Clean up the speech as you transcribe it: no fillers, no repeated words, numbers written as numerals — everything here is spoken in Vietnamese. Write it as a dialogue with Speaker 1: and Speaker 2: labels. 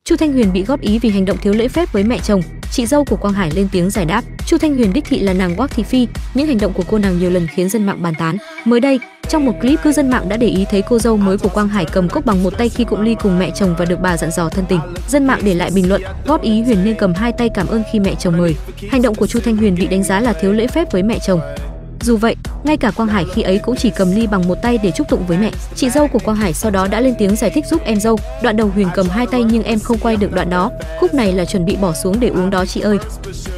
Speaker 1: Chu Thanh Huyền bị góp ý vì hành động thiếu lễ phép với mẹ chồng. Chị dâu của Quang Hải lên tiếng giải đáp. Chu Thanh Huyền đích thị là nàng Quác Thị Phi, những hành động của cô nàng nhiều lần khiến dân mạng bàn tán. Mới đây, trong một clip, cư dân mạng đã để ý thấy cô dâu mới của Quang Hải cầm cốc bằng một tay khi cụng ly cùng mẹ chồng và được bà dặn dò thân tình. Dân mạng để lại bình luận, góp ý Huyền nên cầm hai tay cảm ơn khi mẹ chồng mời. Hành động của Chu Thanh Huyền bị đánh giá là thiếu lễ phép với mẹ chồng. Dù vậy, ngay cả Quang Hải khi ấy cũng chỉ cầm ly bằng một tay để chúc tụng với mẹ. Chị dâu của Quang Hải sau đó đã lên tiếng giải thích giúp em dâu. Đoạn đầu Huyền cầm hai tay nhưng em không quay được đoạn đó. Khúc này là chuẩn bị bỏ xuống để uống đó chị ơi.